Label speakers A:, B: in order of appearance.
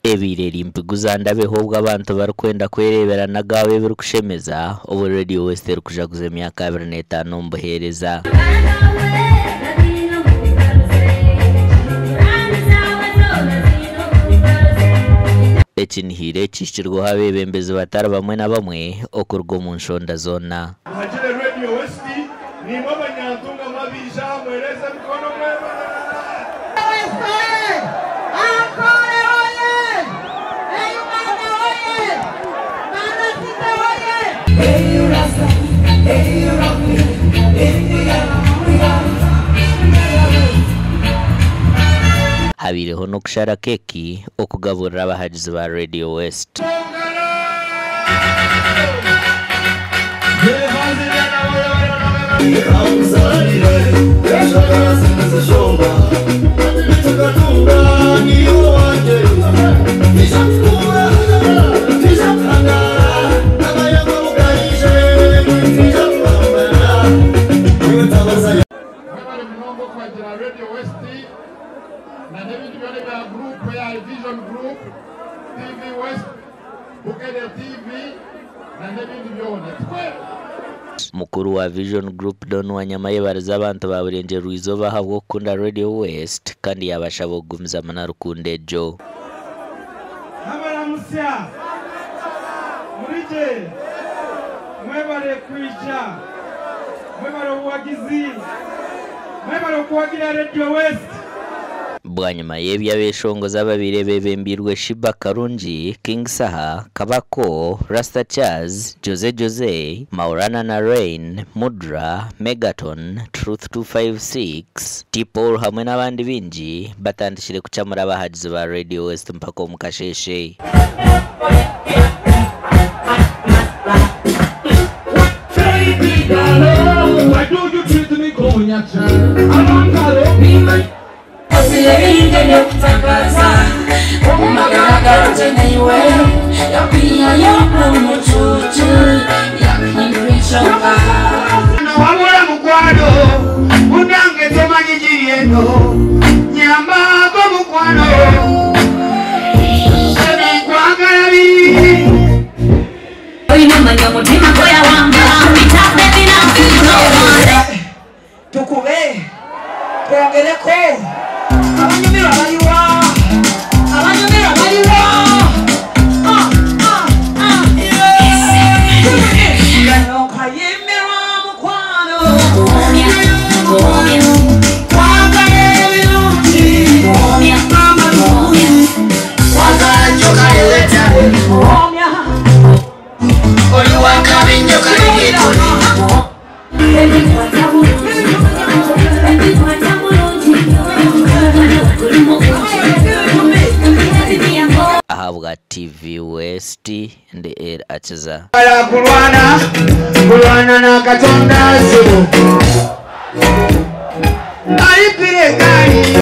A: ebireri mpiguza ndabeho ubwo abantu barikwenda kwerebera nagawe birikushemeza ubu Radio West rikujaguza emyaka 25 mbuhereza ekinihire kishirwa habebembezi batara bamwe na bamwe okurwo mu nshonda zona
B: Hajire Radio West ni mwabanyantunga mabija mwereza mikono mwema
A: habireho no kushara keki okugaburira abahagizi ba Radio West
B: group ya Vision Group TV West Bukede TV na n'ibindi byone
A: mukuru wa Vision Group Don Wanyamaye bariza abantu baburenje ruizo bahabwo kunda Radio West kandi yabasha bogumiza mana rukunde jo
B: Habara musya murije mwebare kwija mwebare uwagizi mwebare kuwagira Radio West
A: Bwanyuma yebya beshongoza babire bebembirwe Shiba Karungi, King Saha, Kabako, Rasta Chaz, Jose, Maurana na Rain, Mudra, Megaton, Truth 256, Tipol hamwe n'abandi binji batandishire kucamura abahagizi ba Radio West mpaka mukasheshe.
B: Why do you treat me
A: Ahabwa TV West ndi air achiza
B: kulwana na katonda zo